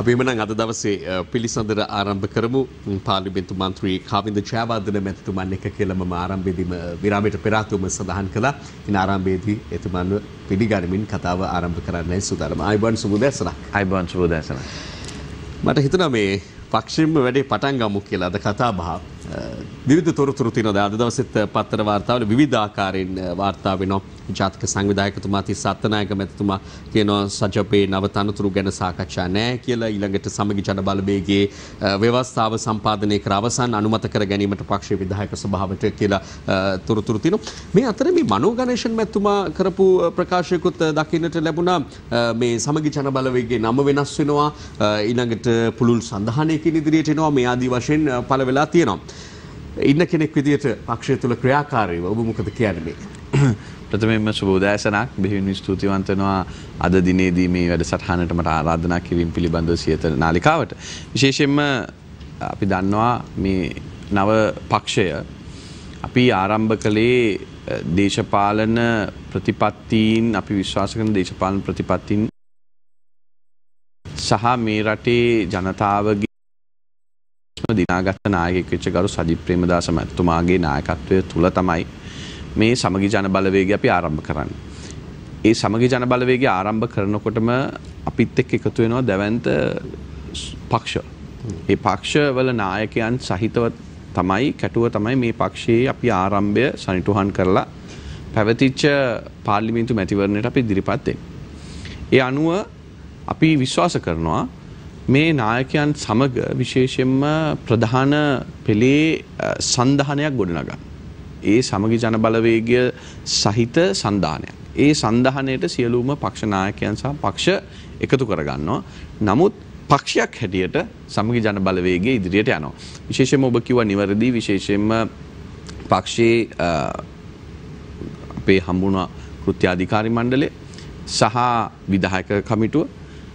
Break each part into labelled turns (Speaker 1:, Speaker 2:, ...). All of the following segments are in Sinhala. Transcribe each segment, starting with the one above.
Speaker 1: අපි එමනම් අද දවසේ පිළිසඳර ආරම්භ කරමු. පාර්ලිමේන්තු මන්ත්‍රී කාවින්ද ජයවර්ධන මැතිතුමන් එක්ක කියලා මම ආරම්භයේදීම විරාමයට පෙර ආතුම සඳහන් කළා. ඉතින් ආරම්භයේදී එතුමන්ව පිළිගනිමින් කතාව ආරම්භ කරන්නයි සූදානම්. ආයුබෝවන් සුබ දැසනක්.
Speaker 2: ආයුබෝවන් සුබ දැසනක්.
Speaker 1: මට හිතුණා මේ පක්ෂින්ම වැඩේ පටන් ගමු කියලා අද කතා බහ. විවිධ තොරතුරු තියෙනවා. අද දවසෙත් පත්තර වාර්තාවල විවිධ ආකාරයෙන් වාර්තා වෙනවා. ජාතික සංවිධායකතුමා තිස්ස අත්තනායක මැතිතුමා කියනවා සජපේ නව තනතුරු ගැන සාකච්ඡා නැහැ කියලා. ඊළඟට සමගි ජන බලවේගයේ ව්‍යවස්ථාව සම්පාදනය කර අවසන් අනුමත කර ගැනීමට පක්ෂයේ විධායක සභාවට කියලා තොරතුරු තියෙනවා. මේ අතර මේ මනෝ ගණේෂන් මැතිතුමා කරපු ප්‍රකාශයකුත් දකින්නට ලැබුණා. මේ සමගි ජන බලවේගයේ නම වෙනස් වෙනවා. ඊළඟට පුළුල් සඳහනයකින් ඉදිරියට එනවා. මේ ආදී වශයෙන් පළ වෙලා තියෙනවා. ඉන්න කෙනෙක් විදියට පක්ෂය තුළ ක්‍රියාකාරීව ඔබ මොකද කියන්නේ?
Speaker 2: ප්‍රථමයෙන්ම සුබ උදෑසනක්. බෙහෙවින් ස්තුතිවන්ත වෙනවා අද දිනේදී මේ වැඩසටහනට මට ආරාධනා කිරීම පිළිබඳව සියත නාලිකාවට. විශේෂයෙන්ම අපි දන්නවා මේ නව පක්ෂය අපි ආරම්භ කළේ දේශපාලන ප්‍රතිපත්තීන්, අපි විශ්වාස කරන දේශපාලන ප්‍රතිපත්තීන් සහ මේ රටේ ජනතාවගේ දිනාගත් නායකයෙක් වෙච්ච ගරු සජිත් ප්‍රේමදාස මැතිතුමාගේ නායකත්වය තුල තමයි මේ සමගි ජන බලවේගය අපි ආරම්භ කරන්නේ. ඒ සමගි ජන බලවේගය ආරම්භ කරනකොටම අපිත් එක්ක එකතු වෙනවා දැවැන්ත පක්ෂ. ඒ පක්ෂවල නායකයන් සහිතව තමයි කැටුව තමයි මේ පක්ෂයේ අපි ආරම්භය සනිටුහන් කරලා පැවතිච්ච පාර්ලිමේන්තු මැතිවරණයට අපි ඉදිරිපත් වෙන්නේ. ඒ අනුව අපි විශ්වාස කරනවා මේ නායකයන් සමග විශේෂයෙන්ම ප්‍රධාන පෙළේ සන්ධානයක් ගොඩනගන්න. ඒ සමගි ජන බලවේගය සහිත සන්ධානයක්. ඒ සන්ධානයට සියලුම පක්ෂ නායකයන් සහ පක්ෂ එකතු කරගන්නවා. නමුත් පක්ෂයක් හැටියට සමගි ජන බලවේගය ඉදිරියට යනවා. විශේෂයෙන්ම ඔබ කිව්වා නිවැරදි. විශේෂයෙන්ම පක්ෂයේ අපේ හම්බුණ කෘත්‍යාධිකාරී මණ්ඩලය සහ විධායක කමිටුව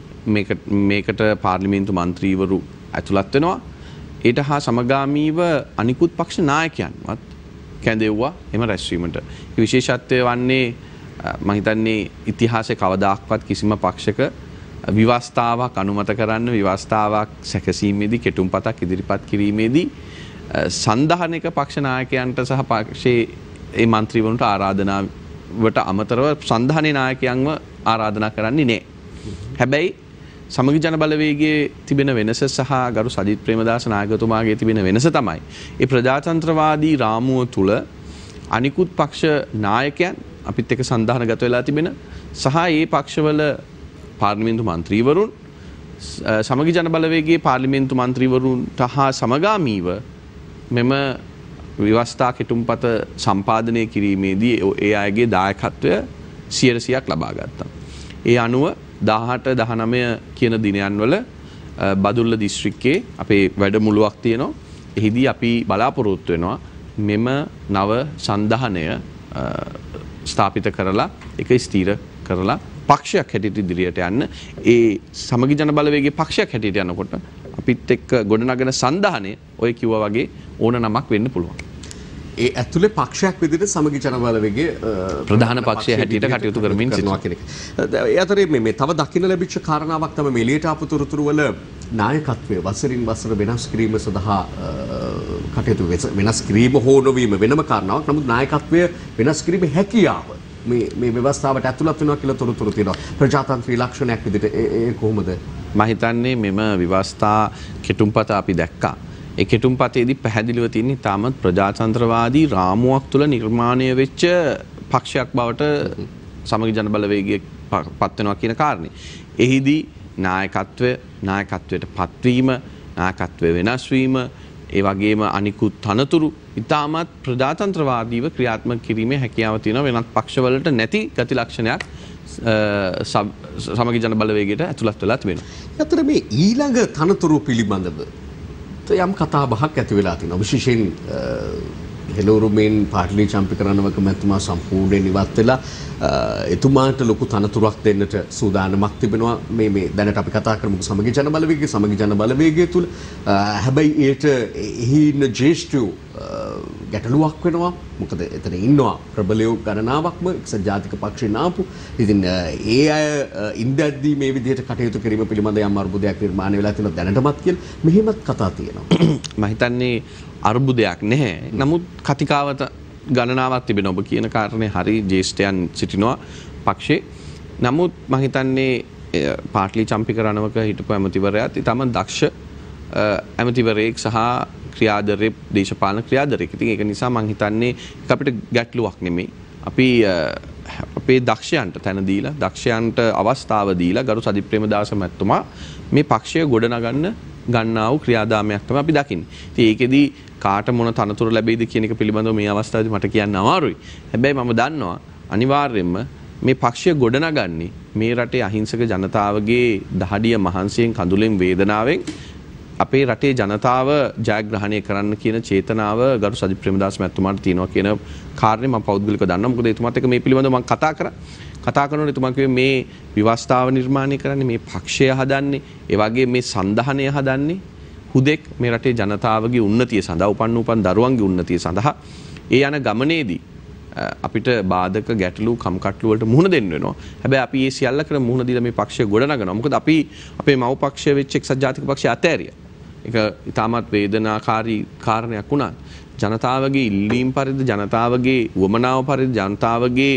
Speaker 2: මේකට පාර්ලිමේන්තු මන්ත්‍රීවරු ඇතුළත් වෙනවා. ඊට හා සමගාමීව අනිකුත් පක්ෂ නායකයන්වත් කැඳෙව්වා එම රැස්වීමට. ඒ විශේෂත්වය වන්නේ මම හිතන්නේ ඉතිහාසයේ කවදාක්වත් කිසිම පක්ෂයක විවස්ථාවක් අනුමත කරන්න, විවස්ථාවක් සැකසීමේදී, කෙටුම්පතක් ඉදිරිපත් කිරීමේදී සන්ධානයක පක්ෂ නායකයන්ට සහ පක්ෂයේ ඒ මන්ත්‍රීවරුන්ට ආරාධනාවට අමතරව සන්ධානයේ නායකයන්ව ආරාධනා කරන්නේ නැහැ. හැබැයි සමගි ජන බලවේගයේ තිබෙන වෙනස සහ ගරු සජිත් ප්‍රේමදාස නායකතුමාගේ තිබෙන වෙනස තමයි ඒ ප්‍රජාතන්ත්‍රවාදී රාමුව තුල අනිකුත් පක්ෂ නායකයන් අපිත් එක්ක සන්ධානගත වෙලා තිබෙන සහ ඒ පක්ෂවල පාර්ලිමේන්තු මන්ත්‍රීවරුන් සමගි ජන බලවේගයේ පාර්ලිමේන්තු මන්ත්‍රීවරුන්ට හා සමගාමීව මෙම ව්‍යවස්ථා කෙටුම්පත සම්පාදනය කිරීමේදී ඒ අයගේ දායකත්වය 100%ක් ලබා ගත්තා. ඒ අනුව 18 19 කියන දිනයන්වල බදුල්ල දිස්ත්‍රික්කයේ අපේ වැඩමුළුවක් තියෙනවා. එහිදී අපි බලාපොරොත්තු වෙනවා මෙම නව සන්ධානය ස්ථාපිත කරලා ඒක ස්ථීර කරලා පක්ෂයක් හැටියට ඉදිරියට යන්න. ඒ සමගි ජන බලවේගයේ පක්ෂයක් හැටියට යනකොට අපිත් එක්ක ගොඩනගන සන්ධානය ඔය කිව්වා වගේ ඕන නමක් වෙන්න පුළුවන්.
Speaker 1: ඒ ඇතුලේ පක්ෂයක් විදිහට සමගි ජන බලවේගයේ
Speaker 2: ප්‍රධාන පක්ෂය හැටියට කටයුතු කරමින් සිටිනවා
Speaker 1: කෙනෙක්. ඒ අතරේ මේ තව දකින්න ලැබිච්ච කාරණාවක් තමයි මේ එළියට ආපු තොරතුරු වල නායකත්වය වසරින් වසර වෙනස් කිරීම සඳහා කටයුතු වෙනස් කිරීම හෝ නොවීම වෙනම කාරණාවක්. නමුත් නායකත්වය වෙනස් කිරීමේ හැකියාව මේ ව්‍යවස්ථාවට ඇතුළත් වෙනවා කියලා තොරතුරු තියෙනවා. ප්‍රජාතන්ත්‍රීය ලක්ෂණයක් විදිහට ඒ කොහොමද?
Speaker 2: මම හිතන්නේ මෙම ව්‍යවස්ථා කෙටුම්පත අපි දැක්කා. ඒ කෙටුම්පතේදී පැහැදිලිව තියෙන්නේ තාමත් ප්‍රජාතන්ත්‍රවාදී රාමුවක් තුළ නිර්මාණය වෙච්ච පක්ෂයක් බවට සමගි ජන බලවේගය පත් වෙනවා කියන කාරණේ. එහිදී නායකත්වයට පත්වීම, නායකත්වය වෙනස් වීම, ඒ වගේම අනිකුත් තනතුරු ඉතාමත් ප්‍රජාතන්ත්‍රවාදීව ක්‍රියාත්මක කිරීමේ හැකියාව තියෙන වෙනත් පක්ෂවලට නැති ගති ලක්ෂණයක් සමගි ජන බලවේගයට ඇතුළත් වෙලා තිබෙනවා.
Speaker 1: අතර මේ ඊළඟ තනතුරු පිළිබඳව යම් කතා බහක් ඇති වෙලා තියෙනවා. විශේෂයෙන් හෙළවරුමෙන් පාටලී චම්පිකරණවක මැතිතුමා සම්පූර්ණයෙන් ඉවත් වෙලා එතුමාට ලොකු තනතුරක් දෙන්නට සූදානමක් තිබෙනවා මේ දැනට අපි කතා කරමු සමගි ජන බලවේගය තුල. හැබැයි ඒට එහි ඉන්න ජ්‍යෙෂ්ඨයෝ ගැටලුවක් වෙනවා. මොකද එතන ඉන්නවා ප්‍රබලයෝ ගණනාවක්ම එක්සත් ජාතික පක්ෂයෙන් ආපු. ඉතින් ඒ අය ඉන්දැද්දී මේ විදිහට කටයුතු කිරීම පිළිබඳ යම් අර්බුදයක් නිර්මාණය වෙලා තියෙනවා දැනටමත් කියලා මෙහෙමත් කතා තියෙනවා.
Speaker 2: මම හිතන්නේ අර්බුදයක් නැහැ. නමුත් කතිකාවත ගණනාවක් තිබෙන ඔබ කියන කාරණේ හරි ජ්‍යෙෂ්ඨයන් සිටිනවා පක්ෂේ. නමුත් මම හිතන්නේ පාටලී චම්පික රණවක හිටපු ඇමතිවරයාත් ඊටම දක්ෂ ඇමතිවරයෙක් සහ ක්‍රියාධරේ දේශපාලන ක්‍රියාධරයෙක්. ඉතින් ඒක නිසා මම හිතන්නේ ඒක අපිට ගැටලුවක් නෙමෙයි. අපි අපේ දක්ෂයන්ට තැන දීලා දක්ෂයන්ට අවස්ථාව දීලා ගරු සජිත් ප්‍රේමදාස මැතිතුමා මේ පක්ෂය ගොඩනගන්න ගන්නා වූ ක්‍රියාදාමයක් තමයි අපි දකින්නේ. ඉතින් ඒකෙදි කාට මොන තනතුරු ලැබෙයිද කියන එක පිළිබඳව මේ අවස්ථාවේදී මට කියන්න අමාරුයි. හැබැයි මම දන්නවා අනිවාර්යයෙන්ම මේ පක්ෂය ගොඩනගන්නේ මේ රටේ අහිංසක ජනතාවගේ දහඩිය මහන්සියෙන් කඳුලෙන් වේදනාවෙන් අපේ රටේ ජනතාව ජයග්‍රහණය කරන්න කියන චේතනාව ගරු සජිත් ප්‍රේමදාස මැතිතුමාට තියෙනවා කියන කාරණේ මම පෞද්ගලිකව දන්නවා. මොකද එතුමාත් එක්ක මේ පිළිබඳව මම කතා කරනකොට එතුමා කිව්වේ මේ විවස්ථාව නිර්මාණය කරන්නේ මේ පක්ෂය හදන්නේ ඒ වගේ මේ සංධානය හදන්නේ හුදෙක් මේ රටේ ජනතාවගේ උන්නතිය සඳහා උපන් දරුවන්ගේ උන්නතිය සඳහා ඒ යන ගමනේදී අපිට බාධක ගැටලු කම්කටොළු වලට මුහුණ දෙන්න වෙනවා. හැබැයි අපි මේ සියල්ලකට මුහුණ දීලා මේ පක්ෂය ගොඩනගනවා. මොකද අපි අපේ මව් පක්ෂය වෙච්ච එක්සත් ජාතික පක්ෂය අතෑරියා. ඒක ඉතාමත් වේදනාකාරී කාරණයක් වුණා. ජනතාවගේ ඉල්ලීම් පරිදි ජනතාවගේ වමනාව පරිදි ජනතාවගේ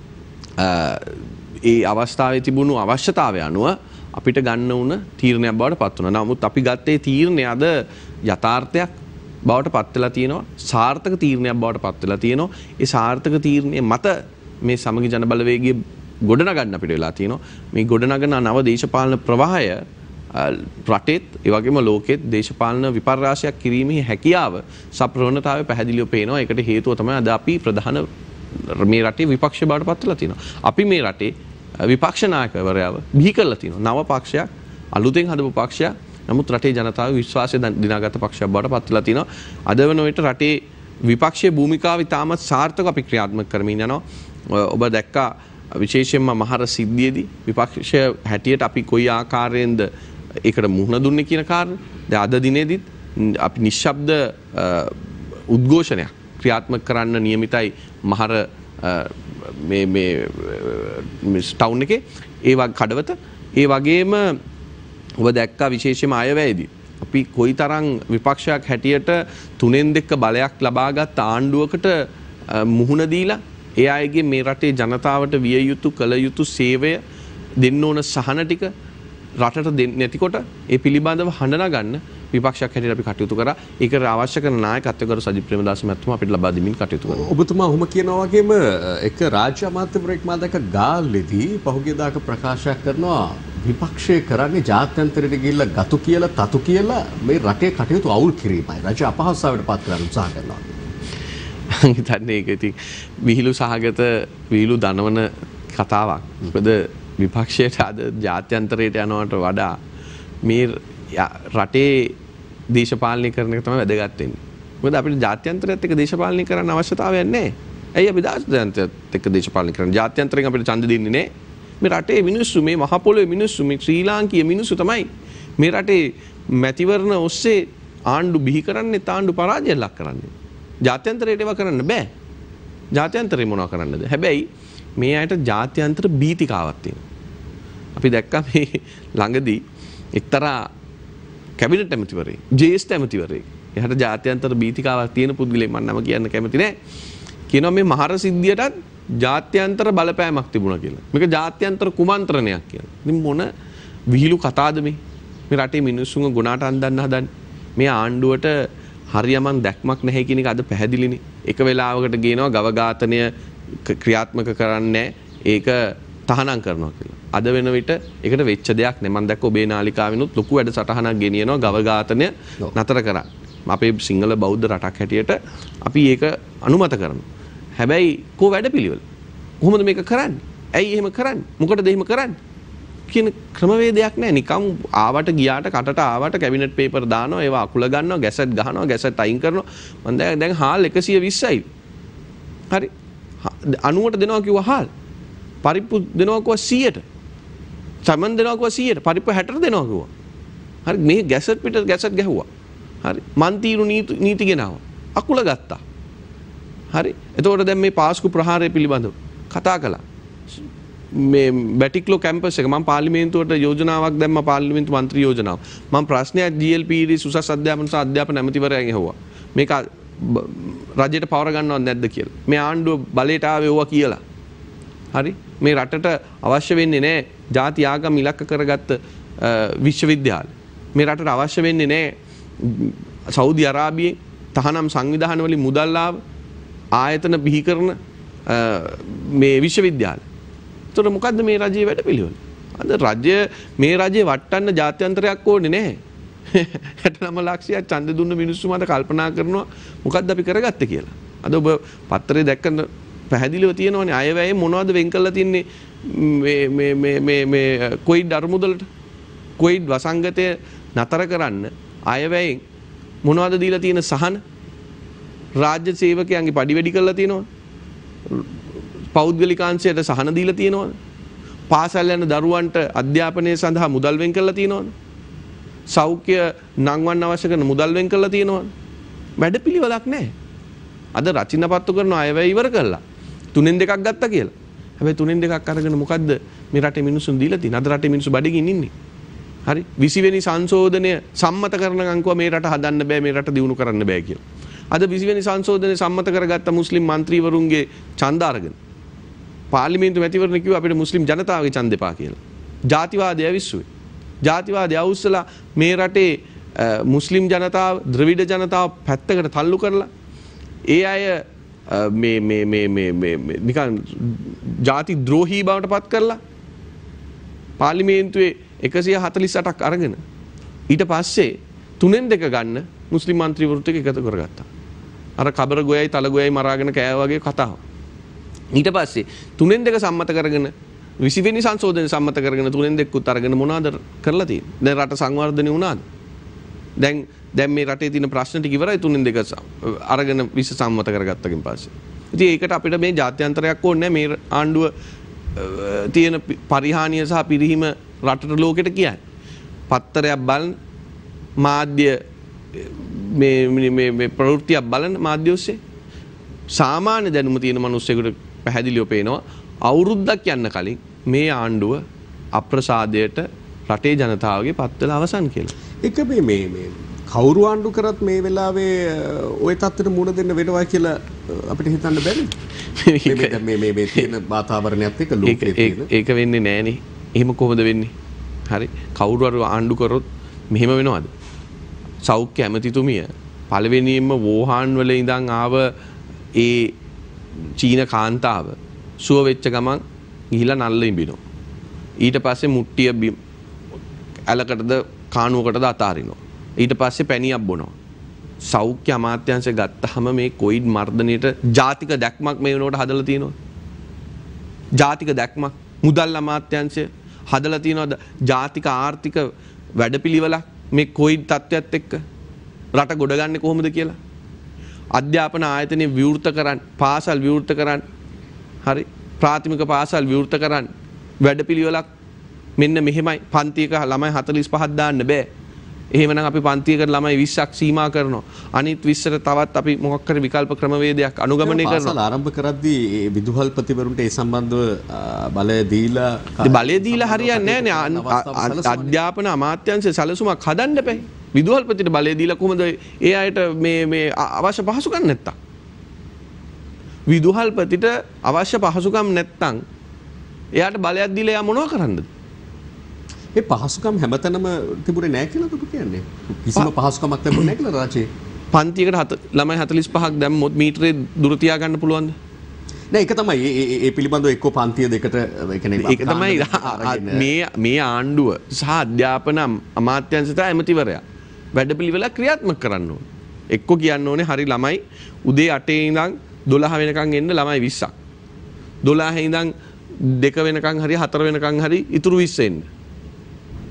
Speaker 2: ඒ අවස්ථාවේ තිබුණු අවශ්‍යතාවය අනුව අපිට ගන්න උන තීරණයක් බවට පත් වුණා. නමුත් අපි ගත්තේ තීරණය අද යථාර්ථයක් බවට පත් වෙලා තියෙනවා. සාර්ථක තීරණයක් බවට පත් වෙලා තියෙනවා. ඒ සාර්ථක තීරණය මත මේ සමගි ජන බලවේගයේ ගොඩනගන්න අපිට වෙලා තියෙනවා. මේ ගොඩනගන නව දේශපාලන ප්‍රවාහය රටේත් ඒ වගේම ලෝකෙත් දේශපාලන විපර්යාසයක් කිරීමේ හැකියාව සප්‍රවණතාවය පැහැදිලිව පේනවා. ඒකට හේතුව තමයි අද අපි ප්‍රධාන මේ රටේ විපක්ෂ බවට පත් වෙලා තියෙනවා. අපි මේ රටේ විපක්ෂ නායකවරයාව බිහි කරලා තියෙනවා. නව පක්ෂයක් අලුතෙන් හදපු පක්ෂයක්. නමුත් රටේ ජනතාවගේ විශ්වාසය දිනාගත් පක්ෂයක් බවට පත් වෙලා තියෙනවා. අද වෙන විට රටේ විපක්ෂයේ භූමිකාව ඉතාමත් සාර්ථකව අපි ක්‍රියාත්මක කරමින් යනවා. ඔබ දැක්කා විශේෂයෙන්ම මහර සිද්ධියේදී විපක්ෂ හැටියට අපි කොයි ආකාරයෙන්ද ඒකට මුහුණ දුන්නේ කියන කාරණේ. දැන් අද දිනේදීත් අපි නිශ්ශබ්ද උද්ඝෝෂණයක් ක්‍රියාත්මක කරන්න නියමිතයි මහර මේ ටවුන් එකේ ඒ වගේ කඩවත. ඒ වගේම ඔබ දැක්කා විශේෂයෙන්ම අයවැයේදී අපි කොයිතරම් විපක්ෂයක් හැටියට 3-2 බලයක් ලබාගත් ආණ්ඩුවකට මුහුණ දීලා ඒ අයගේ මේ රටේ ජනතාවට විය යුතු කළ යුතු සේවය දෙන්න ඕන සහන ටික රටට දෙන්නේ නැතිකොට ඒ පිළිබඳව හඬන ගන්න විපක්ෂයක් හැටියට අපි කටයුතු කරා. ඒකට අවශ්‍ය කරන නායකත්වය කරු සජිත් ප්‍රේමදාස මැතිතුමා අපිට ලබා දෙමින් කටයුතු කරනවා.
Speaker 1: ඔබතුමා ඔහොම කියනවා වගේම එක රාජ්‍ය අමාත්‍යවරයෙක් මා දැක ගාල්ලේදී පහුගිය දාක ප්‍රකාශයක් කරනවා විපක්ෂය කරන්නේ ජාත්‍යන්තරයට ගිහිල්ලා ගතු කියලා තතු කියලා මේ රටේ කටයුතු අවුල් කිරීමයි. රජය අපහසුතාවයට පත් කරන්න උත්සාහ කරනවා.
Speaker 2: මම හිතන්නේ ඒක ඉතින් විහිළු සහගත විහිළු දනවන කතාවක්. මොකද විපක්ෂයට අද ජාත්‍යන්තරයට යනවට වඩා මේ රටේ දේශපාලනය කරන එක තමයි වැදගත් වෙන්නේ. මොකද අපිට ජාත්‍යන්තරයත් එක්ක දේශපාලනය කරන්න අවශ්‍යතාවයක් නැහැ. ඇයි අපි ජාත්‍යන්තරයත් එක්ක දේශපාලනය කරන්නේ? ජාත්‍යන්තරයෙන් අපිට ඡන්ද දෙන්නේ නැහැ. මේ රටේ මිනිස්සු මේ මහ පොළොවේ මිනිස්සු මේ ශ්‍රී ලාංකීය මිනිස්සු තමයි මේ රටේ මැතිවරණ ඔස්සේ ආණ්ඩු බිහි කරන්නේ ආණ්ඩු පරාජය ලක් කරන්නේ. ජාත්‍යන්තරයට ඒවා කරන්න බෑ. ජාත්‍යන්තරේ මොනවා කරන්නද? හැබැයි මේ අයට ජාත්‍යන්තර බීතිකාවක් තියෙනවා. අපි දැක්කා මේ ළඟදී එක්තරා කැබිනට් ඇමතිවරයෙක්, ජ්‍යෙෂ්ඨ ඇමතිවරයෙක්. එහට ජාත්‍යන්තර බීතිකාවක් තියෙන පුද්ගලයෙක් මම නම කියන්න කැමති නැහැ. කියනවා මේ මහර සිද්ධියටත් ජාත්‍යන්තර බලපෑමක් තිබුණා කියලා. මේක ජාත්‍යන්තර කුමන්ත්‍රණයක් කියලා. ඉතින් මොන විහිළු කතාවද මේ? මේ රටේ මිනිස්සුන්ව ගුණාට අන්දන්න හදන්නේ. මේ ආණ්ඩුවට හරියමන් දැක්මක් නැහැ කියන එක අද පැහැදිලිනේ. එක වෙලාවකට ගේනවා ගව ඝාතනය ක්‍රියාත්මක කරන්නේ ඒක තහනම් කරනවා කියලා. අද වෙන විට ඒකට වෙච්ච දෙයක් නේ. මම දැක්ක ඔබේ නාලිකාවෙනුත් ලොකු වැඩසටහනක් ගෙනියනවා ගව ඝාතනය නතර කරා. අපේ සිංහල බෞද්ධ රටක් හැටියට අපි ඒක අනුමත කරනවා. හැබැයි කෝ වැඩපිළිවෙල? කොහොමද මේක කරන්නේ? ඇයි එහෙම කරන්නේ? මොකටද එහෙම කරන්නේ? කියන ක්‍රමවේදයක් නැහැ. නිකම් ආවට ගියාට කටට ආවට කැබිනට් පේපර් දානවා, ඒවා අකුල ගන්නවා, ගැසට් ගහනවා, ගැසට් අයින් කරනවා. මම දැන් හාල් 120යි. හරි. 90ට දෙනවා කිව්වා හාල්. පරිප්පු දෙනවා කිව්වා 100ට. සමන් දෙනවා කිව්වා 100ට. පරිප්පු 60ට දෙනවා කිව්වා. හරි මේ ගැසට් පිට ගැසට් ගැහුවා. හරි. මන්තිරු නීති ගෙනාවා. අකුල ගත්තා. හරි. එතකොට දැන් මේ පාස්කු ප්‍රහාරය පිළිබඳව කතා කළා. මේ බැටික්ලෝ කැම්පස් එක මම පාර්ලිමේන්තුවට යෝජනාවක් දැම්මා පාර්ලිමේන්තු මන්ත්‍රී යෝජනාව. මම ප්‍රශ්නයක් GLPD උසස් අධ්‍යාපන සහ අධ්‍යාපන ඇමතිවරයාගෙන් ඇහුවා. මේක රජයට පවර ගන්නවද නැද්ද කියලා. මේ ආණ්ඩුව බලයට ආවේ ඕවා කියලා. හරි. මේ රටට අවශ්‍ය වෙන්නේ නැහැ ಜಾති ආගම් ඉලක්ක කරගත්ත විශ්වවිද්‍යාල. මේ රටට අවශ්‍ය වෙන්නේ නැහැ සෞදි අරාබියේ තහනම් සංවිධාන වලින් මුදල් ආයතන බිහි කරන මේ විශ්වවිද්‍යාල. ඒතර මොකද්ද මේ රජයේ වැඩපිළිවෙල? අද රජය මේ රජයේ වටන්න ජාත්‍යන්තරයක් ඕනේ නැහැ. 69 ලක්ෂයක් ඡන්ද දුන්න මිනිස්සු මත කල්පනා කරනවා මොකද්ද අපි කරගත්තේ කියලා. අද ඔබ පත්තරේ දැක්කම පැහැදිලිව තියෙනවනේ අයවැයේ මොනවද වෙන් කරලා තින්නේ මේ කොයිඩ් අරමුදලට කොයිඩ් වසංගතය නතර කරන්න අයවැයෙන් මොනවද දීලා තියෙන සහන රාජ්‍ය සේවකයන්ගේ පඩි වැඩි කරලා තියෙනවද? පෞද්ගලිකාංශයට සහන දීලා තියෙනවද? පාසල් යන දරුවන්ට අධ්‍යාපනය සඳහා මුදල් වෙන් කරලා තියෙනවද? සෞඛ්‍ය නංවන්න අවශ්‍ය කරන මුදල් වෙන් කරලා තියෙනවද? වැඩපිළිවෙලක් නැහැ. අද රචිනපත්තු කරන අයවැය ඉවර කළා. 3න් 2ක් ගත්තා කියලා. හැබැයි 3න් 2ක් අරගෙන මොකද්ද මේ රටේ මිනිස්සුන් දීලා තියෙන්නේ? අද රටේ මිනිස්සු බඩගින් ඉන්නේ. හරි 20 වෙනි සංශෝධනය සම්මත කරනකම් කිව්වා මේ රට හදන්න බෑ මේ රට දියුණු කරන්න බෑ කියලා. අද 20 වෙනි සංශෝධනය සම්මත කරගත්ත මුස්ලිම් മന്ത്രിවරුන්ගේ ඡන්ද අරගෙන පාර්ලිමේන්තු මැතිවරණ කිව්වා අපිට මුස්ලිම් ජනතාවගේ ඡන්ද එපා කියලා. ජාතිවාදය ඇවිස්සුවේ. ජාතිවාදය අවුස්සලා මේ රටේ මුස්ලිම් ජනතාව, ද්‍රවිඩ ජනතාව පැත්තකට තල්ලු කරලා ඒ අය මේ නිකන් ಜಾති ද්‍රෝහී බවට පත් කරලා පාර්ලිමේන්තුවේ 148ක් අරගෙන ඊට පස්සේ 3න් 2 ගන්න මුස්ලිම් മന്ത്രിවරුත් එක්ක එකතු කරගත්තා. අර කබර ගොයයි තල ගොයයි මරාගෙන කෑවා වගේ කතාව. ඊට පස්සේ 3න් 2 සම්මත කරගෙන 20 වෙනි සංශෝධනය සම්මත කරගෙන 3න් 2කුත් අරගෙන මොනවද කරලා තියෙන්නේ? දැන් රට සංවර්ධනය වුණාද? දැන් මේ රටේ තියෙන ප්‍රශ්න ටික ඉවරයි 3න් 2 අරගෙන 20 සම්මත කරගත්තකින් පස්සේ. ඉතින් ඒකට අපිට මේ ජාත්‍යන්තරයක් ඕනේ නැහැ මේ ආණ්ඩුව තියෙන පරිහානිය සහ පිරිහීම රටට ලෝකෙට කියන්නේ. පත්තරයක් බලන මාධ්‍ය මේ ප්‍රවෘත්තියක් බලන මාධ්‍ය ඔස්සේ සාමාන්‍ය දැනුම තියෙන මිනිස්සුෙකුට පැහැදිලිව පේනවා අවුරුද්දක් යන්න කලින් මේ ආණ්ඩුව අප්‍රසාදයට රටේ ජනතාවගේ පත් වෙලා අවසන් කියලා.
Speaker 1: ඒක මේ කවුරු ආණ්ඩු කරත් මේ වෙලාවේ ওই තත්ත්වෙට මුහුණ දෙන්න වෙනවා කියලා අපිට හිතන්න බැරිද? මේ තියෙන වාතාවරණයත් එක්ක ලෝකයේ තියෙන
Speaker 2: ඒක වෙන්නේ නෑනේ. එහෙම කොහොමද වෙන්නේ? හරි කවුරු හරි ආණ්ඩු කරොත් මෙහෙම වෙනවද? සෞඛ්‍ය ඇමතිතුමිය පළවෙනියෙන්ම වෝහාන් වල ඉඳන් ආව ඒ චීන කාන්තාව සුව වෙච්ච ගමන් ගිහිලා නල්ල ඉඹිනවා. ඊට පස්සේ මුට්ටිය ඇලකටද කාණුවකටද අතාරිනවා. ඊට පස්සේ පැණියක් බොනවා. සෞඛ්‍ය අමාත්‍යාංශය ගත්තාම මේ කොයිඩ් මර්ධනයට ජාතික දැක්මක් මේ වෙනකොට හදලා තියෙනවා. ජාතික දැක්මක් මුදල් අමාත්‍යාංශය හදලා තියෙනවා ජාතික ආර්ථික වැඩපිළිවෙලක් මේ කොයිඩ් තත්ත්වයක් එක්ක රට ගොඩ ගන්න කොහොමද කියලා. අධ්‍යාපන ආයතනය විවෘත කරන්න, පාසල් විවෘත කරන්න, හරි ප්‍රාථමික පාසල් විවෘත කරන්න වැඩපිළිවෙලක් මෙන්න මෙහෙමයි. පන්තියක ළමයි 45ක් දාන්න බෑ. එහෙමනම් අපි පන්තියකට ළමයි 20ක් සීමා කරනවා. අනිත් 20ට තවත් අපි මොකක් හරි විකල්ප ක්‍රමවේදයක් අනුගමනය කරනවා. පාසල් ආරම්භ කරද්දී විදුහල්පතිවරුන්ට ඒ සම්බන්ධව බලය දීලා හරියන්නේ නැහැ. අධ්‍යාපන අමාත්‍යාංශය සැලසුමක් හදන්න බෑ. විදුහල්පතිට බලය දීලා කොහොමද ඒ අයට මේ අවශ්‍ය පහසුකම් නැත්තම්? විදුහල්පතිට අවශ්‍ය පහසුකම් නැත්තම් එයාට බලයක් දීලා එයා මොනව කරන්නද?
Speaker 1: ඒ පහසුකම් හැමතැනම තිබුණේ නැහැ කියලාද ඔබ කියන්නේ? කිසිම පහසුකමක් තිබුණේ නැහැ කියලා රාජේ.
Speaker 2: පන්තියකට ළමයි 45ක් දැම්මොත් මීටරේ දුර තියා ගන්න පුළුවන්ද?
Speaker 1: නෑ ඒක තමයි ඒ පිළිබඳව එක්ක පන්තිය දෙකට
Speaker 2: ඒක තමයි මේ ආණ්ඩුව සහ අධ්‍යාපන අමාත්‍යාංශ සහ ඇමතිවරයා වැඩපිළිවෙල ක්‍රියාත්මක කරන්න ඕනේ. එක්ක කියන්න ඕනේ හරි ළමයි උදේ 8 ඉඳන් 12 වෙනකන් එන්න ළමයි 20ක්. 12 ඉඳන් 2 වෙනකන් හරි 4 වෙනකන් හරි ඉතුරු 20 එන්න.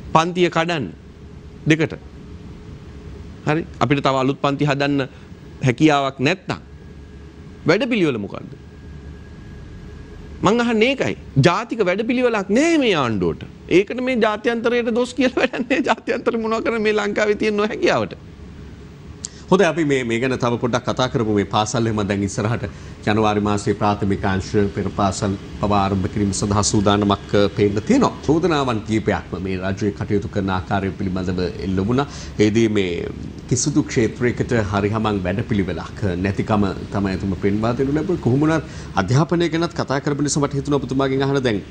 Speaker 2: පන්තිය කඩන්න දෙකට. හරි අපිට තව අලුත් පන්ති හදන්න හැකියාවක් නැත්නම් වැඩපිළිවෙල මොකද්ද? මං අහන්නේ ඒකයි. ජාතික වැඩපිළිවෙලක් නැහැ මේ ආණ්ඩුවට. ඒකට මේ ජාත්‍යන්තරයට දොස් කියලා වැඩක් නැහැ. ජාත්‍යන්තර මොනවා කරන්නේ මේ ලංකාවේ තියෙන නොහැකියාවට.
Speaker 1: හොඳයි අපි මේ ගැන තව පොඩ්ඩක් කතා කරමු. මේ පාසල් එහෙම දැන් ඉස්සරහට ජනවාරි මාසයේ ප්‍රාථමික අංශ පෙර පාසල් පවා ආරම්භ කිරීම සඳහා සූදානමක් පේන්න තියෙනවා. චෝදනාවන් කීපයක්ම මේ රාජ්‍යයේ කටයුතු කරන ආකාරය පිළිබඳව එල්ල වුණා. ඒදී මේ කිසිදු ක්ෂේත්‍රයකට හරිහමං වැඩපිළිවෙලක් නැතිකම තමයි එතුම පෙන්වා දෙනු ලැබුණේ. කොහොම වුණත් අධ්‍යාපනය ගැනත් කතා කරපු නිසා මට හිතුණා ඔබතුමාගෙන් අහන්න දැන්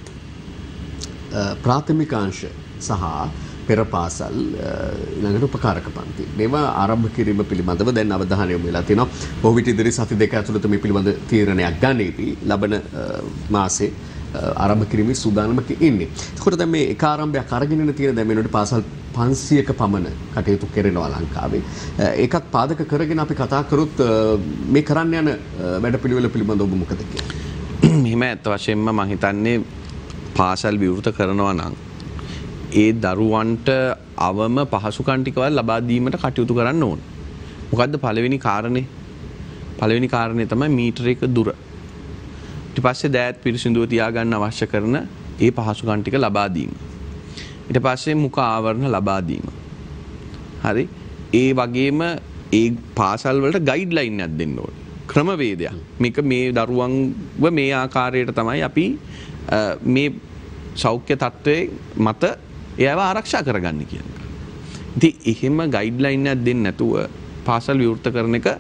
Speaker 1: ප්‍රාථමික අංශ සහ පෙර පාසල් ඊළඟට උපකාරක පන්ති මේවා ආරම්භ කිරීම පිළිබඳව දැන් අවධානය යොමු වෙලා තියෙනවා. බොහෝ විට ඉදිරි සති දෙක ඇතුළත මේ පිළිබඳ තීරණයක් ගන්නේදී ලබන මාසේ ආරම්භ කිරීමේ සූදානමක ඉන්නේ. ඒකට දැන් මේ එක ආරම්භයක් අරගෙන ඉන්න තියෙන දැන් මේනොට පාසල් 500ක පමණ කටයුතු කරනවා ලංකාවේ. ඒකත් පාදක කරගෙන අපි කතා කරොත් මේ කරන්න යන වැඩපිළිවෙල පිළිබඳව ඔබ මොකද කියන්නේ?
Speaker 2: මෙහෙම ඇත්ත වශයෙන්ම මම හිතන්නේ පාසල් විවෘත කරනවා නම් ඒ දරුවන්ට අවම පහසුකම් ටිකවත් ලබා දීමට කටයුතු කරන්න ඕන. මොකද්ද පළවෙනි කාරණේ? පළවෙනි කාරණේ තමයි මීටර එක දුර. ඊට පස්සේ දෑත් පිරිසිදුව තියාගන්න අවශ්‍ය කරන ඒ පහසුකම් ටික ලබා දීම. ඊට පස්සේ මුඛ ආවරණ ලබා දීම. හරි. ඒ වගේම ඒ පාසල් වලට ගයිඩ්ලයින් එකක් දෙන්න ඕනේ. ක්‍රමවේදයක්. මේක මේ දරුවන්ව මේ ආකාරයට තමයි අපි මේ සෞඛ්‍ය තත්ත්වයේ මත එයාව ආරක්ෂා කරගන්න කියන්නේ. ඉතින් එහෙම ගයිඩ්ලයින් එකක් දෙන්නේ නැතුව පාසල් විවෘත කරන එක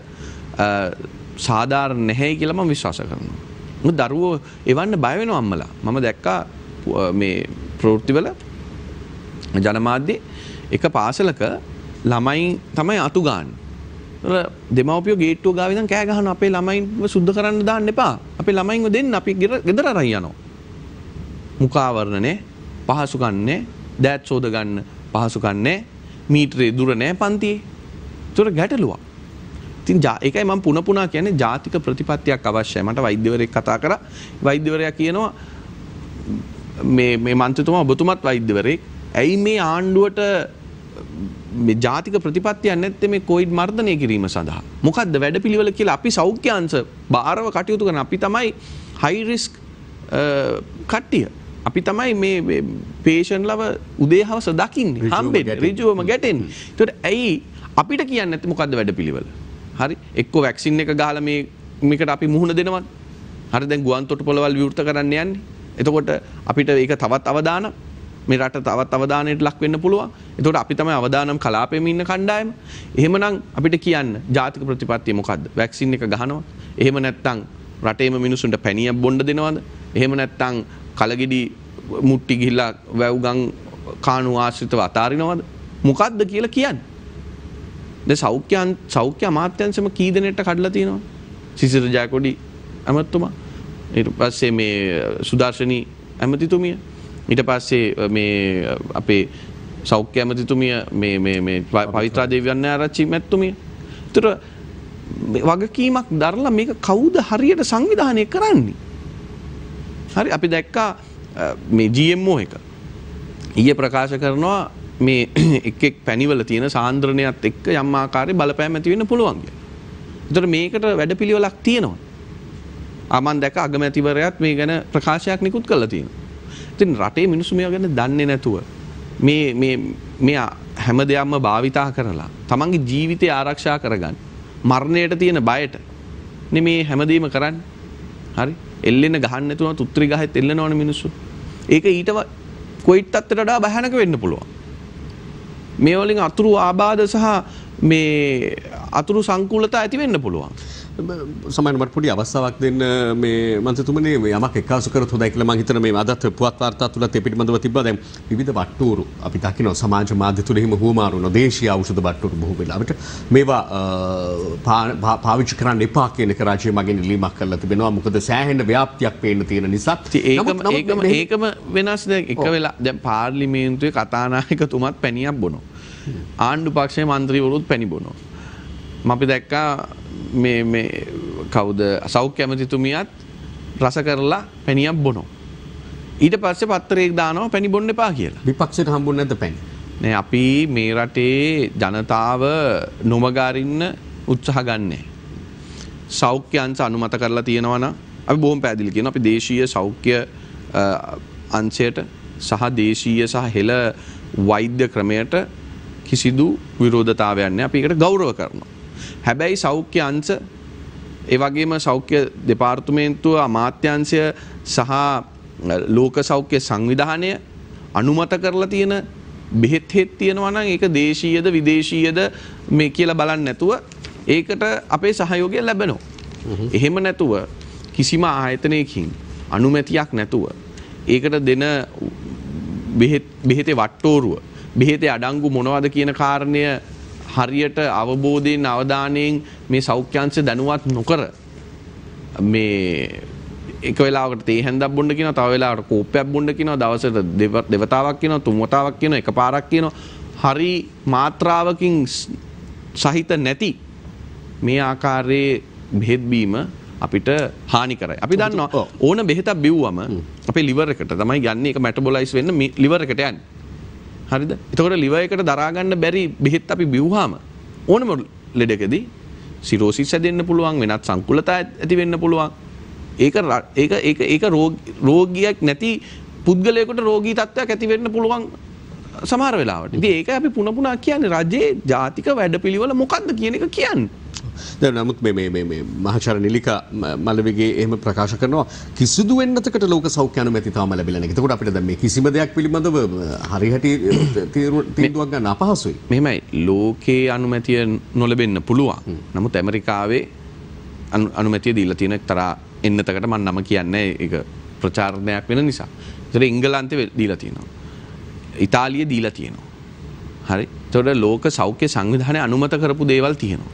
Speaker 2: සාධාරණ නැහැ කියලා මම විශ්වාස කරනවා. මොකද දරුවෝ එවන්න බය වෙනවා අම්මලා. මම දැක්කා මේ ප්‍රවෘත්තිවල ජනමාධ්‍යයේ එක පාසලක ළමයි තමයි අතු ගන්න. දෙමව්පියෝ ගේට්ටුව ගාව ඉඳන් කෑ ගහනවා අපේ ළමයින්ව සුද්ධ කරන්න දාන්න එපා. අපේ ළමයින්ව දෙන්න අපි ගෙදර අරන් යනවා. මුඛාවරණ නැහැ, පහසුකම් නැහැ, දෑත් සෝද ගන්න පහසුකම් නැහැ, මීටරේ දුර නැහැ පන්තියේ. ඒතර ගැටලුවක්. ඉතින් ඒකයි මම පුන කියන්නේ ජාතික ප්‍රතිපත්තියක් අවශ්‍යයි. මට වෛද්‍යවරයෙක් කතා කරා. වෛද්‍යවරයා කියනවා මේ මන්ත්‍රීතුමා ඔබතුමත් වෛද්‍යවරයෙක්. ඇයි මේ ආණ්ඩුවට මේ ජාතික ප්‍රතිපත්තියක් නැත්තේ මේ කොවිඩ් මර්ධනය කිරීම සඳහා? මොකද්ද වැඩපිළිවෙල කියලා අපි සෞඛ්‍ය අංශ බාරව කටයුතු කරන අපි තමයි හයි රිස්ක් කට්ටිය. අපි තමයි මේ පේෂන්ට්ලව උදේ හවස දකින්නේ හම්බෙන්නේ ඍජුවම ගැටෙන්නේ. ඒතකොට ඇයි අපිට කියන්නේ නැත්තේ මොකද්ද වැඩපිළිවෙල? හරි එක්ක වැක්සින් එක ගහලා මේකට අපි මුහුණ දෙනවා. හරි දැන් ගුවන් තොටුපළවල් විවෘත කරන්න යන්නේ. එතකොට අපිට ඒක තවත් අවදානම් මේ රට තවත් අවධානයට ලක් වෙන්න පුළුවන්. එතකොට අපි තමයි අවදානම් කලාපෙම ඉන්න කණ්ඩායම. එහෙමනම් අපිට කියන්න ජාතික ප්‍රතිපත්තිය මොකද්ද? වැක්සින් එක ගහනවා. එහෙම නැත්නම් රටේම මිනිසුන්ට පැණියක් බොන්න දෙනවද? එහෙම නැත්නම් කලගෙඩි මුට්ටි ගිහිල්ලා වැව්ගම් කාණු ආශ්‍රිතව අතාරිනවද? මොකද්ද කියලා කියන්නේ? දැන් සෞඛ්‍ය අමාත්‍යාංශම කී දෙනෙක්ට කඩලා තියෙනවද? සිසිර ජයකොඩි ඇමතුමා. ඊට පස්සේ මේ සුදර්ශනී ඇමතිතුමිය. ඊට පස්සේ මේ අපේ සෞඛ්‍ය ඇමතිතුමිය මේ පවිත්‍රා දේවයන්නාරච්චි මැතිතුමිය. ඒතර වගකීමක් දරලා මේක කවුද හරියට සංවිධානය කරන්නේ? හරි අපි දැක්කා මේ GMO එක ඊයේ ප්‍රකාශ කරනවා මේ එක් පැණිවල තියෙන සාන්ද්‍රණයත් එක්ක යම් ආකාරයේ බලපෑම් ඇති වෙන්න පුළුවන් කියලා. ඒතර මේකට වැඩපිළිවෙලක් තියෙනවා. මම දැක්ක අගමැතිවරයාත් මේ ගැන ප්‍රකාශයක් නිකුත් කළා තියෙනවා. ඉතින් රටේ මිනිස්සු මේවා ගැන දන්නේ නැතුව මේ හැම දෙයක්ම භාවිතා කරලා තමන්ගේ ජීවිතය ආරක්ෂා කරගන්න මරණයට තියෙන බයට නෙමේ හැමදේම කරන්නේ. හරි එල්ලෙන්න ගහන්න නැතුව තුත්‍රි ගහෙත් එල්ලනවනේ මිනිස්සු. ඒක ඊට කොයිට් තත්ත්වයට වඩා භයානක වෙන්න පුළුවන්. මේ වලින් අතුරු ආබාධ සහ මේ අතුරු සංකූලතා ඇති වෙන්න පුළුවන්.
Speaker 1: සමහරවිට පොඩි අවස්ථාවක් දෙන්න මේ මන්ත්‍රීතුමනි යමක් එක්කාසු කරත් හොඳයි කියලා මම හිතන මේ අදත් පුවත් වාර්තා තුලත් ඒ පිළිබඳව තිබ්බා. දැන් විවිධ වට්ටෝරු අපි දකිනවා සමාජ මාධ්‍ය තුල හිම හුවමාරු වෙනවා. දේශීය ඖෂධ වට්ටෝරු බොහෝ වෙලාවට මේවා පාවිච්චි කරන්න එපා කියන එක රාජ්‍ය මගින් ඉල්ලීමක් කරලා තිබෙනවා. මොකද සෑහෙන ව්‍යාප්තියක් පේන්න තියෙන නිසා.
Speaker 2: ඒකම වෙනස් එක වෙලා දැන් පාර්ලිමේන්තුවේ කතානායකතුමත් පැණියක් බොනවා. ආණ්ඩු පක්ෂයේ മന്ത്രിවරුත් පැණි බොනවා. මම අපි දැක්කා මේ කවුද සෞඛ්‍ය ඇමතිතුමියත් රස කරලා පැණියක් බොනවා. ඊට පස්සේ පත්තරයක් දානවා පැණි බොන්න එපා කියලා.
Speaker 1: විපක්ෂයට හම්බුනේ නැද්ද පැණි?
Speaker 2: නෑ අපි මේ රටේ ජනතාව නොමගාරින්න උත්සාහ ගන්නෑ. සෞඛ්‍ය අංශ අනුමත කරලා තියෙනවා නම් අපි බොහොම පැහැදිලි කියනවා අපි දේශීය සෞඛ්‍ය අංශයට සහ දේශීය සහ හෙළ වෛද්‍ය ක්‍රමයට කිසිදු විරෝධතාවයක් නැහැ. අපි ඒකට ගෞරව කරනවා. හැබැයි සෞඛ්‍ය අංශ ඒ වගේම සෞඛ්‍ය දෙපාර්තමේන්තුව අමාත්‍යාංශය සහ ලෝක සෞඛ්‍ය සංවිධානය අනුමත කරලා තියෙන බෙහෙත් හෙත් තියෙනවා නම් ඒක දේශීයද විදේශීයද මේ කියලා බලන්නේ නැතුව ඒකට අපේ සහයෝගය ලැබෙනවා. එහෙම නැතුව කිසිම ආයතනයකින් අනුමැතියක් නැතුව ඒකට දෙන බෙහෙතේ වට්ටෝරුව බෙහෙතේ අඩංගු මොනවද කියන කාරණය හරියට අවබෝධයෙන් අවධානයෙන් මේ සෞඛ්‍යාංශ දැනුවත් නොකර මේ එක වෙලාවකට තේ හැන්දක් බොන්න කියනවා තව වෙලාවකට කෝප්පයක් බොන්න කියනවා දවසට දෙවතාවක් කියනවා තුන් වතාවක් කියනවා එකපාරක් කියනවා හරි මාත්‍රාවකින් සහිත නැති මේ ආකාරයේ බෙහෙත් බීම අපිට හානි කරයි. අපි දන්නවා ඕන බෙහෙතක් බිව්වම අපේ liver එකට තමයි යන්නේ ඒක මෙටබොලයිස් වෙන්න liver එකට යන්නේ. හරිද? එතකොට liver එකට දරා ගන්න බැරි බෙහෙත් අපි බිව්වහම ඕනම ලෙඩකදී සිරෝසිස් හැදෙන්න පුළුවන් වෙනත් සංකුලතා ඇති වෙන්න පුළුවන්. ඒක රෝගියෙක් නැති පුද්ගලයෙකුට රෝගී තත්ත්වයක් ඇති වෙන්න පුළුවන් සමහර වෙලාවට. ඉතින් ඒක අපි පුන පුනා කියන්නේ රජයේ ජාතික වැඩපිළිවෙල මොකක්ද කියන එක කියන්නේ.
Speaker 1: දැන් නමුත් මේ මහාචාර්ය නිලිකා මල්ලවිගේ එහෙම ප්‍රකාශ කරනවා කිසිදු වෙන්නතකට ලෝක සෞඛ්‍ය අනුමැතිය තාම ලැබිලා නැහැ. එතකොට අපිට දැන් මේ කිසිම දෙයක් පිළිබඳව හරිහැටි තීන්දුවක් ගන්න අපහසුයි.
Speaker 2: මෙහෙමයි ලෝකේ අනුමැතිය නොලැබෙන්න පුළුවන්. නමුත් ඇමරිකාවේ අනුමැතිය දීලා තියෙන එක්තරා එන්නතකට මම නම කියන්නේ ඒක ප්‍රචාරණයක් වෙන නිසා. ඒතර එංගලන්තේ දීලා තියෙනවා. ඉතාලියේ දීලා තියෙනවා. හරි. ඒතකොට ලෝක සෞඛ්‍ය සංවිධානය අනුමත කරපු දේවල් තියෙනවා.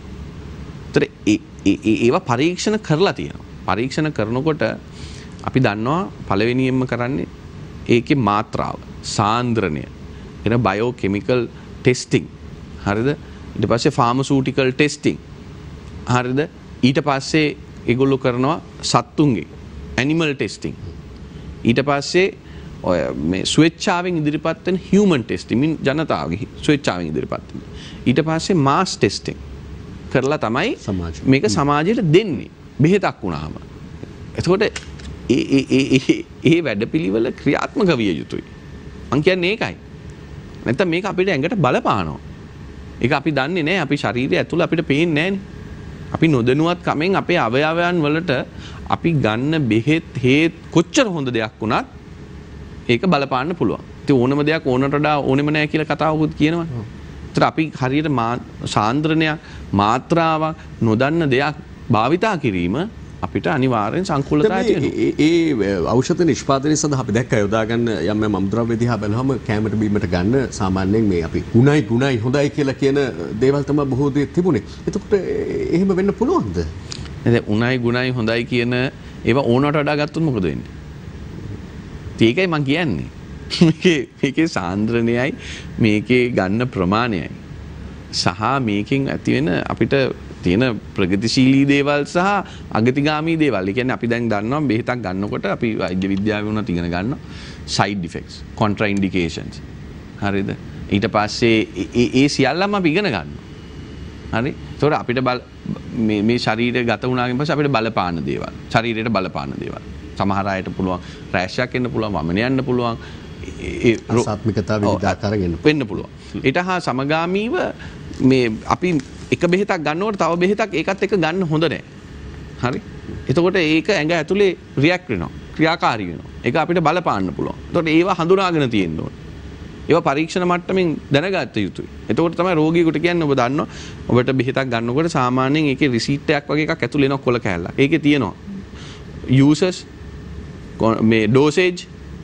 Speaker 2: ඒවා පරීක්ෂණ කරලා තියෙනවා. පරීක්ෂණ කරනකොට අපි දන්නවා පළවෙනියෙන්ම කරන්නේ ඒකේ මාත්‍රාව, සාන්ද්‍රණය, එන බයෝකෙමිකල් ටෙස්ටිං. හරිද? ඊට පස්සේ ෆාමසූටිකල් ටෙස්ටිං. හරිද? ඊට පස්සේ ඒගොල්ලෝ කරනවා සත්තුන්ගේ ඇනිමල් ටෙස්ටිං. ඊට පස්සේ ඔය මේ ස්වේච්ඡාවෙන් ඉදිරිපත් වෙන හියුමන් ටෙස්ටිං ජනතාවගේ ස්වේච්ඡාවෙන් ඉදිරිපත් වෙන. ඊට පස්සේ මාස් ටෙස්ටිං කරලා තමයි මේක සමාජයට දෙන්නේ බෙහෙතක් වුණාම. එතකොට ඒ වැඩපිළිවෙල ක්‍රියාත්මක විය යුතුයි. මං කියන්නේ ඒකයි. නැත්නම් මේක අපිට ඇඟට බලපානවා. ඒක අපි දන්නේ නැහැ. අපි ශරීරය ඇතුළ අපිට පේන්නේ නැහැනේ. අපි නොදැනුවත් කමෙන් අපේ අවයවයන් වලට අපි ගන්න බෙහෙත් හේත් කොච්චර හොඳ දෙයක් වුණත් ඒක බලපාන්න පුළුවන්. ඉතින් ඕනම දෙයක් ඕනට වඩා ඕනෙම නැහැ කියලා කතාවකුත් කියනවා. අපි හරියට සාන්ද්‍රණයක් මාත්‍රාවක් නොදන්න දෙයක් භාවිතා කිරීම අපිට අනිවාර්යෙන් සංකූලතාවය තියෙනවා.
Speaker 1: ඒ ඖෂධ නිෂ්පාදනය සඳහා අපි දැක්ක යොදා ගන්න යම් අමුද්‍රව්‍ය දිහා බලනවාම කැමරට බීමට ගන්න සාමාන්‍යයෙන් මේ අපි ගුණයි හොඳයි කියලා කියන දේවල් තමයි බොහෝ දේ තිබුණේ. එතකොට එහෙම වෙන්න පුළුවන්ද?
Speaker 2: දැන් ගුණයි හොඳයි කියන ඒවා ඕනට වඩා ගත්තොත් මොකද වෙන්නේ? ඒකයි මම කියන්නේ. මේකේ සාන්ද්‍රණයයි මේකේ ගන්න ප්‍රමාණයයි සහ මේකෙන් ඇති වෙන අපිට තියෙන ප්‍රගතිශීලී දේවල් සහ අගතිගාමී දේවල්. ඒ කියන්නේ අපි දැන් දන්නවා බෙහෙතක් ගන්නකොට අපි වෛද්‍ය විද්‍යාවේ වුණත් ඉගෙන ගන්නවා side effects, contraindications. හරිද? ඊට පස්සේ ඒ සියල්ලම අපි ඉගෙන ගන්නවා. හරි? ඒතකොට අපිට මේ ශරීරය ගත වුණාගෙන් පස්සේ අපිට බලපාන දේවල්, ශරීරයට බලපාන දේවල්. සමහර අයට පුළුවන් රැෂ් එකක් එන්න පුළුවන්, වමන යන්න පුළුවන්.
Speaker 1: අසාත්මිකතාව විවිධාකාරයෙන්
Speaker 2: වෙන්න පුළුවන්. ඊට හා සමගාමීව මේ අපි එක බෙහෙතක් ගන්නකොට තව බෙහෙතක් ඒකත් එක්ක ගන්න හොඳ නැහැ. හරි? එතකොට ඒක ඇඟ ඇතුලේ රියැක්ට් වෙනවා. ක්‍රියාකාරී වෙනවා. ඒක අපිට බලපාන්න පුළුවන්. එතකොට ඒවා හඳුනාගෙන තියෙන්න ඕනේ. ඒවා පරීක්ෂණ මට්ටමින් දැනගත යුතුයි. එතකොට තමයි රෝගියෙකුට කියන්නේ ඔබ දන්නවා ඔබට බෙහෙතක් ගන්නකොට සාමාන්‍යයෙන් ඒකේ රිසීට් එකක් වගේ එකක් ඇතුලේ එනවා කොල කෑල්ලක්. ඒකේ තියෙනවා users මේ dosage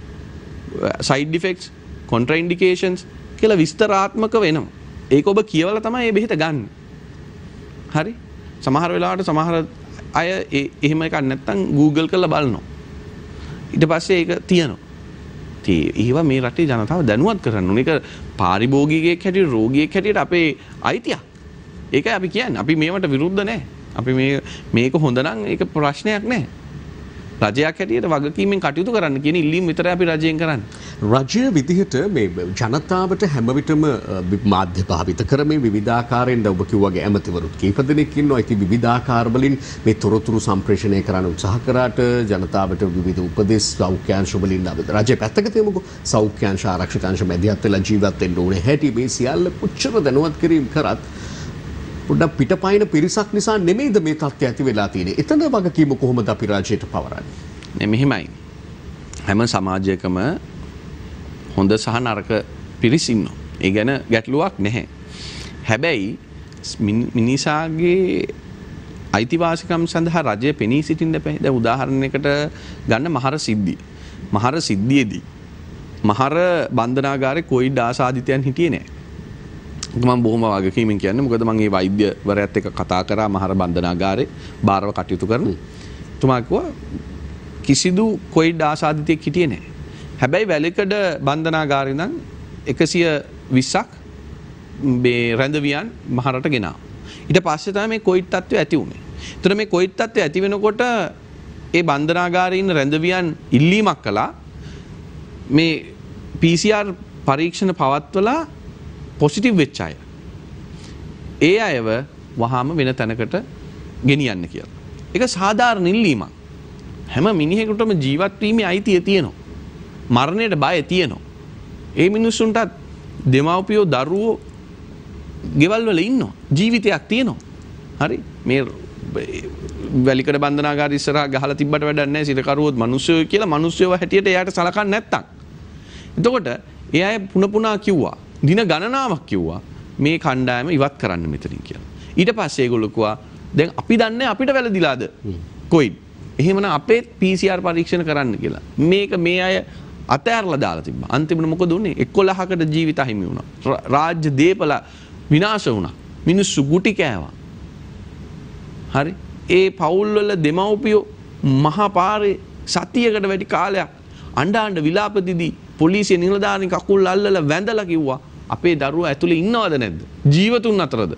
Speaker 2: side effects contraindications කියලා විස්තරාත්මක වෙනවා. ඒක ඔබ කියවලා තමයි මේ බෙහෙත ගන්න. හරි? සමහර වෙලාවට සමහර අය එහෙම එකක් නැත්තම් Google කරලා බලනවා. ඊට පස්සේ ඒක තියෙනවා. ඒවා මේ රටේ ජනතාව දැනුවත් කරන්න ඕනේ. ඒක පාරිභෝගිකයෙක් හැටියට රෝගියෙක් හැටියට අපේ අයිතියක්. ඒකයි අපි කියන්නේ. අපි මේවට විරුද්ධ නැහැ. අපි මේක හොඳ නම් ඒක ප්‍රශ්නයක් නැහැ. රජයක් හැටියට වගකීමෙන් කටයුතු කරන්න කියන ඉල්ලීම විතරයි අපි රජයෙන් කරන්නේ.
Speaker 1: රජය විදිහට මේ ජනතාවට හැම විටම මාධ්‍ය භාවිත කරමින් විවිධාකාරයෙන් ඔබ කිව්වාගේ ඇමතිවරුත් කීප දෙනෙක් ඉන්නවා. ඉතින් විවිධාකාර වලින් මේ තොරතුරු සම්ප්‍රේෂණය කරන්න උත්සාහ කරාට ජනතාවට විවිධ උපදෙස් සෞඛ්‍යාංශ වලින් රජය පැත්තක තියමුකෝ. සෞඛ්‍යාංශ ආරක්ෂකාංශ මැදිහත් වෙලා ජීවත් වෙන්න ඕනේ හැටි මේ සියල්ල කොච්චර දැනුවත් කිරීම කරත් පොඩ්ඩක් පිටපයින් පිරිසක් නිසා නෙමෙයිද මේ තත්ත්වය ඇති වෙලා තියෙන්නේ. එතන වගකීම කොහොමද අපි රාජ්‍යයට පවරන්නේ?
Speaker 2: මෙහෙමයි. හැම සමාජයකම හොඳ සහ නරක පිරිස් ඉන්නවා. ඒ ගැන ගැටලුවක් නැහැ. හැබැයි මිනිසාගේ අයිතිවාසිකම් සඳහා රජය පෙනී සිටින්න බෑ. දැන් උදාහරණයකට ගන්න මහර සිද්ධිය. මහර සිද්ධියේදී මහර බන්ධනාගාරේ කොයිඩ් ආසාදිතයන් හිටියේ නැහැ. මම බොහොම වගකීමෙන් කියන්නේ මොකද මම මේ වෛද්‍යවරයාත් එක්ක කතා කරා මහර බන්ධනාගාරේ බාරව කටයුතු කරන. තුමා කිව්වා කිසිදු කොයිඩ් ආසාදිතයෙක් හිටියේ නැහැ. හැබැයි වැලිකඩ බන්ධනාගාරේ නම් 120ක් මේ රැඳවියන් මහරට ගෙනාවා. ඊට පස්සේ තමයි මේ කොයිඩ් තත්ත්වය ඇති වුනේ. ඒතර මේ කොයිඩ් තත්ත්වය ඇති වෙනකොට ඒ බන්ධනාගාරේ ඉන්න රැඳවියන් ඉල්ලීමක් කළා මේ PCR පරීක්ෂණ පවත්වලා පොසිටිව් වෙච්ච අය. ඒ අයව වහාම වෙන තැනකට ගෙනියන්න කියලා. ඒක සාධාරණ ඉල්ලීමක්. හැම මිනිහෙකුටම ජීවත් වීමේ අයිතිය තියෙනවා. මරණයට බය තියෙනවා. ඒ මිනිස්සුන්ටත් දෙමව්පියෝ දරුවෝ ගෙවල් වල ඉන්නවා. ජීවිතයක් තියෙනවා. හරි? මේ වැලිකඩ බන්ධනාගාර ඉස්සරහා ගහලා තිබ්බට වැඩක් නැහැ. සිරකරුවොත් මිනිස්සුયો කියලා මිනිස්සුයව හැටියට එයාට සලකන්නේ නැත්තම්. එතකොට ඒ අය පුන කිව්වා. දින ගණනාවක් කිව්වා මේ කණ්ඩායම ඉවත් කරන්න මෙතනින් කියලා. ඊට පස්සේ ඒගොල්ලෝ කිව්වා දැන් අපි දන්නේ අපිට වැළඳිලාද කොයිඩ්. එහෙමනම් අපේ PCR පරීක්ෂණ කරන්න කියලා. මේක මේ අය අතෑරලා දාලා තිබ්බා. අන්තිමට මොකද උනේ? 11කට ජීවිත හිමි වුණා. රාජ්‍ය දීපල විනාශ වුණා. මිනිස්සු ගුටි කෑවා. හරි? ඒ පවුල් වල දෙමව්පියෝ මහා පාරේ සතියකට වැඩි කාලයක් අඬ විලාප දිදී පොලිසිය නිලධාරීන් කකුල් අල්ලලා වැඳලා කිව්වා අපේ දරුවා ඇතුලේ ඉන්නවද නැද්ද? ජීවතුන් අතරද?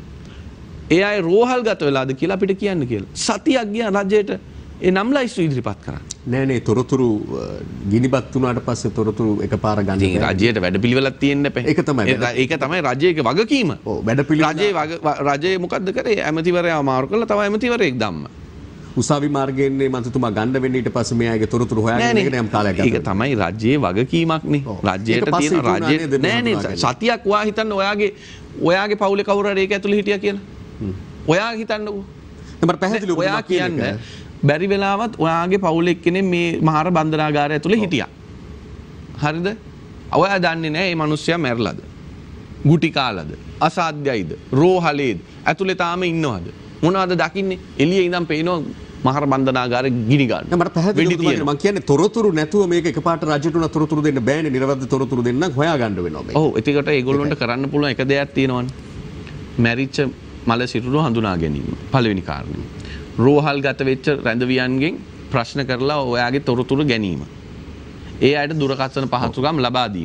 Speaker 2: ඒ අය රෝහල් ගත වෙලාද කියලා අපිට කියන්න කියලා. සතියක් ගියා රජයට ඒ නම් ලයිස්තු ඉදිරිපත් කරා.
Speaker 1: නෑ තොරතුරු ගිනිබත් වුණාට පස්සේ තොරතුරු එකපාර ගන්න.
Speaker 2: ඉතින් රජයට වැඩපිළිවෙලක් තියෙන්න එපා. ඒක තමයි රජයේ වගකීම.
Speaker 1: ඔව් වැඩපිළිවෙල
Speaker 2: රජයේ මොකද්ද කරේ? ඇමතිවරයා මාරු කළා තව ඇමතිවරයෙක් දැම්ම.
Speaker 1: උසාවි මාර්ගයෙන් මන්ත්‍රීතුමා ගන්න වෙන්නේ ඊට පස්සේ මෙයාගේ තොරතුරු හොයාගෙන ඉගෙන යම් කාලයක් ගත.
Speaker 2: ඒක තමයි රජයේ වගකීමක්නේ. රජයට තියෙන රජයේ නෑනේ සතියක් ඔයා හිතන්න ඔයාගේ පවුලේ කවුරු හරි ඒක ඇතුලේ හිටියා කියලා. ඔයා හිතන්නකෝ.
Speaker 1: මට පැහැදිලිව
Speaker 2: ඔයා කියන්නේ බැරි වෙලාවත් ඔයාගේ පවුලේ එක්කෙනෙක් මේ මහර බන්ධනාගාරය ඇතුලේ හිටියා. හරිද? ඔයා දන්නේ නෑ මේ මිනිස්සයා මැරලාද? ගුටි කාලාද? අසාධ්‍යයිද? රෝහලේද? ඇතුලේ තාම ඉන්නවද? මොනවද දකින්නේ? එළියේ ඉඳන් පේනවා මහර බන්ධනාගාරේ ගිනි ගන්න.
Speaker 1: මට පැහැදිලිව මම කියන්නේ තොරතුරු නැතුව මේක එකපාරට රජයට උන තොරතුරු දෙන්න බෑනේ. නිර්වද්‍ය තොරතුරු දෙන්න නම් හොයා ගන්න වෙනවා මේක.
Speaker 2: ඔව් එතකොට ඒගොල්ලන්ට කරන්න පුළුවන් එක දෙයක් තියෙනවනේ. මැරිච්ච මල සිරුරු හඳුනා ගැනීම. පළවෙනි කාරණය. රෝහල් ගත වෙච්ච රැඳවියන්ගෙන් ප්‍රශ්න කරලා ඔයාගේ තොරතුරු ගැනීම. ඒ අයට දුරකථන පහසුකම් ලබා දීම.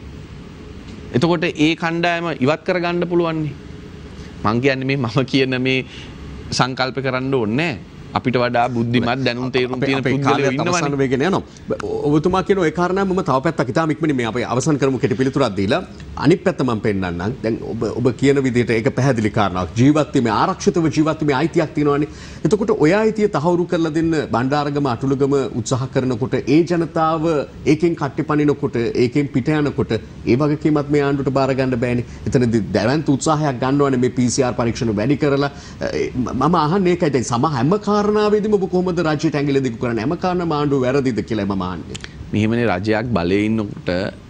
Speaker 2: එතකොට ඒ කණ්ඩායම ඉවත් කරගන්න පුළුවන් නේ. මං කියන්නේ මේ මම කියන මේ සංකල්ප කරන්න ඕනේ නැහැ. අපිට වඩා බුද්ධිමත් දැනුම් තේරුම් තියෙන පුද්ගලයෝ ඉන්නවනේ.
Speaker 1: වේගෙන යනවා. ඔබතුමා කියන ওই කාරණා මම තව පැත්තක් ඉතාම ඉක්මනින් මේ අපි අවසන් කරමු කෙටි පිළිතුරක් දීලා අනිත් පැත්ත මම පෙන්නන්නම්. දැන් ඔබ කියන විදිහට ඒක පැහැදිලි කාරණාවක්. ජීවත් වීමේ ආරක්ෂිතව ජීවත් වීමේ අයිතියක් තියෙනවානේ. එතකොට ඔය අයිතිය තහවුරු කරලා දෙන්න බණ්ඩාරගම අටුලගම උත්සාහ කරනකොට ඒ ජනතාව ඒකෙන් කට්ටිපනිනකොට ඒකෙන් පිට යනකොට ඒ වගකීමත් මේ ආණ්ඩුවට බාර ගන්න බෑනේ. එතනදී දැවැන්ත උත්සාහයක් ගන්නවනේ මේ PCR පරීක්ෂණ වැඩි කරලා මම අහන්නේ ඒකයි. දැන් හැම කාරණාවෙදිම ඔබ කොහොමද රජයට ඇඟිලි දිගු කරන්නේ? හැම කාරණාවම ආණ්ඩුව වැරදිද කියලා මම අහන්නේ.
Speaker 2: මෙහෙමනේ රජයක් බලයේ ඉන්නකොට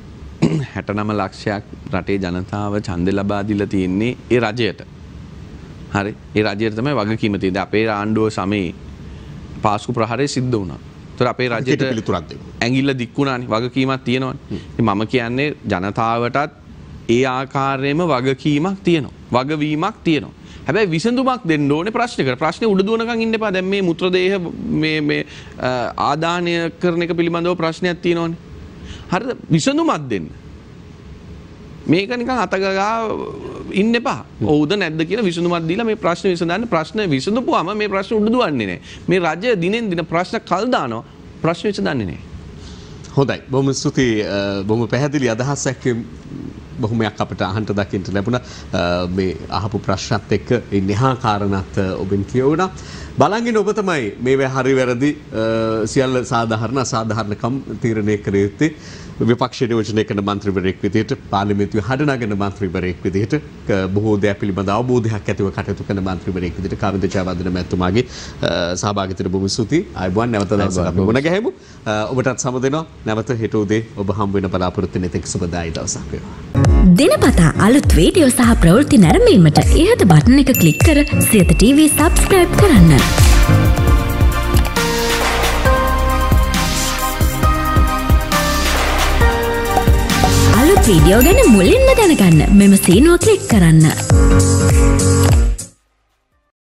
Speaker 2: 69 ලක්ෂයක් රටේ ජනතාව ඡන්දෙ ලබා දීලා තියෙන්නේ ඒ රජයට. හරි. ඒ රජයට තමයි වගකීම තියෙන්නේ. අපේ ආණ්ඩුව සමේ පාස්කු ප්‍රහාරය සිද්ධ වුණා. ඒතර අපේ රජයට පිළිතුරක් දෙන්න. ඇඟිල්ල දික් වුණානේ. වගකීමක් තියෙනවානේ. ඉතින් මම කියන්නේ ජනතාවටත් ඒ ආකාරයෙන්ම වගකීමක් තියෙනවා. වගවීමක් තියෙනවා. හැබැයි විසඳුමක් දෙන්න ඕනේ ප්‍රශ්නකට. ප්‍රශ්නේ උඩ දුවනකන් ඉන්න එපා. දැන් මේ මුත්‍රදේහ මේ ආදානය කරන එක පිළිබඳව ප්‍රශ්නයක් තියෙනවනේ. හරිද? විසඳුමක් දෙන්න. මේක නිකන් අතගගා ඉන්න එපා. ඔව්ද නැද්ද කියලා විසඳුමක් දීලා මේ ප්‍රශ්න විසඳන්න. ප්‍රශ්න විසඳපුවාම මේ ප්‍රශ්න උඩ දුවන්නේ නැහැ. මේ රජය දිනෙන් දින ප්‍රශ්න කල් දානවා. ප්‍රශ්න විසඳන්නේ නැහැ.
Speaker 1: හොඳයි. බොහොම ස්තුතියි. බොහොම පැහැදිලි අදහසක් බොහොමයක් අපිට අහන්න දකින්න ලැබුණා. මේ අහපු ප්‍රශ්නත් එක්ක ඒ නිහා කාරණාත් ඔබෙන් කියවුණා. බලංගින ඔබ තමයි මේවා හරි වැරදි සියල්ල සාධාරණ අසාධාරණකම් තීරණය කර යුත්තේ. විපක්ෂ නියෝජනය කරන මන්ත්‍රීවරයෙක් විදිහට පාර්ලිමේන්තුවේ හඬනගෙන මන්ත්‍රීවරයෙක් විදිහට බොහෝ දෑ පිළිබඳ අවබෝධයක් ඇතිව කටයුතු කරන මන්ත්‍රීවරයෙක් විදිහට කාවින්ද ජයවර්ධන මැතිතුමාගේ සහභාගීත්වයට බොහොම ස්තුතියි. ආයුබෝවන් නැවත දවසක් අපි මුණ ගැහෙමු. ඔබටත් සම දෙනවා. නැවත හෙට උදේ ඔබ හම්බ වෙන බලාපොරොත්තු වෙන තෙක් සුබදායි දවසක් වේවා.
Speaker 3: දිනපතා අලුත් වීඩියෝ සහ ප්‍රවෘත්ති නැරඹීමට ඉහත බටන් එක ක්ලික් කර සියත TV subscribe කරන්න. අලුත් වීඩියෝ ගැන මුලින්ම දැනගන්න මෙම සීනුව ක්ලික් කරන්න.